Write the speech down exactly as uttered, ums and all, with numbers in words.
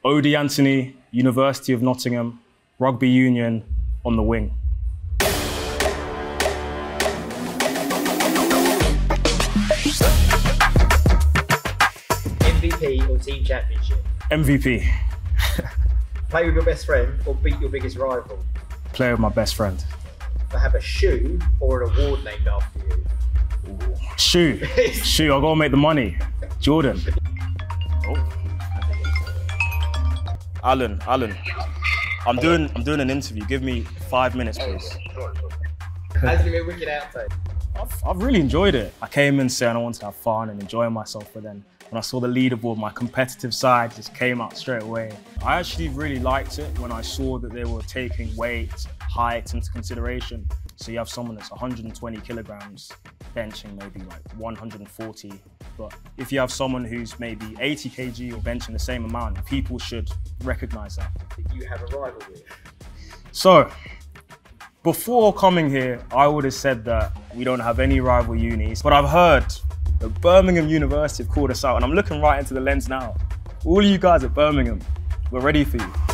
Odie Anthony, University of Nottingham, Rugby Union on the wing. M V P or team championship? M V P. Play with your best friend or beat your biggest rival? Play with my best friend. To have a shoe or an award named after you? Ooh. Shoe. Shoe, I gotta make the money. Jordan. Oh. Alan, Alan. I'm doing I'm doing an interview. Give me five minutes, please. How's it been a wicked outtake? I've, I've really enjoyed it. I came in saying I wanted to have fun and enjoy myself, but then when I saw the leaderboard, my competitive side just came out straight away. I actually really liked it when I saw that they were taking weight, height into consideration. So you have someone that's one hundred twenty kilograms, benching maybe like one hundred forty. But if you have someone who's maybe eighty kilograms or benching the same amount, people should recognize that. That you have a rival with? So, before coming here, I would have said that we don't have any rival unis, but I've heard that Birmingham University have called us out, and I'm looking right into the lens now. All of you guys at Birmingham, we're ready for you.